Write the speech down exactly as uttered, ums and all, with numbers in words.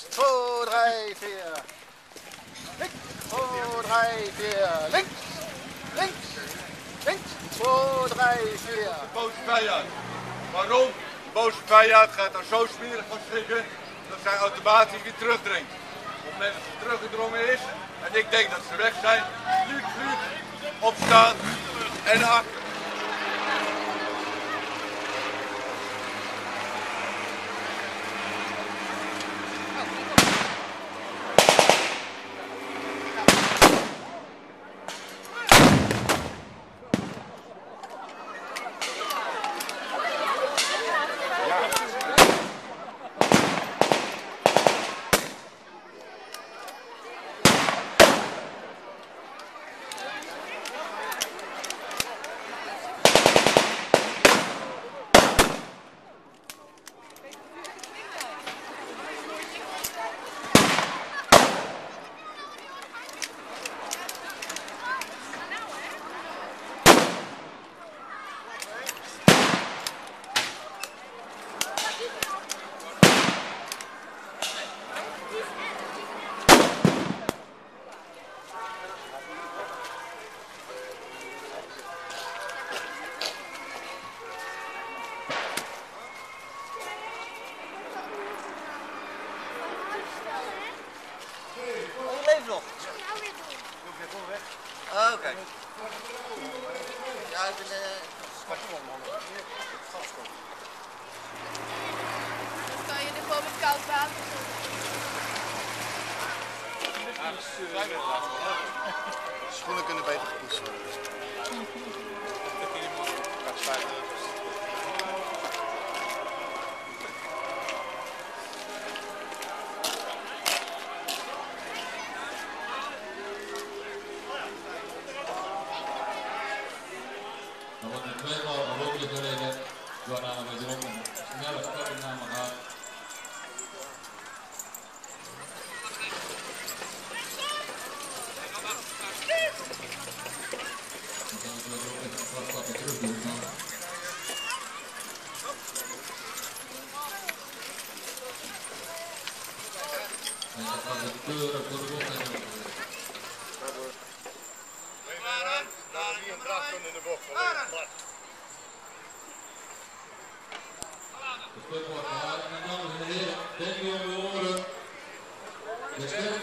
twee, drie, vier. Links, twee, drie, vier. Links, links, links, twee, drie, vier. Boze vijand. Waarom? De boze vijand gaat dan zo smerig van schrikken dat zij automatisch weer terugdringt. Op het moment dat ze teruggedrongen is en ik denk dat ze weg zijn, fluit, fluit, opstaan en naar achter. Oh, oké. Okay. Ja, ik ben... Uh... Dan kan je nu gewoon met koud water doen. Schoenen kunnen beter gepoetst worden. Dan wordt een tweemaal hopelijk gereden. Waarna we wederom een snelle opname gaan. Dan gaan we er ook even een paar stappen terug doen. En dan gaan we keurig door de bocht heen. Daar zie je een drachtje in de bocht. Glad. De stuk wordt gehaald en dan, dames en heren, denk je om de oren. De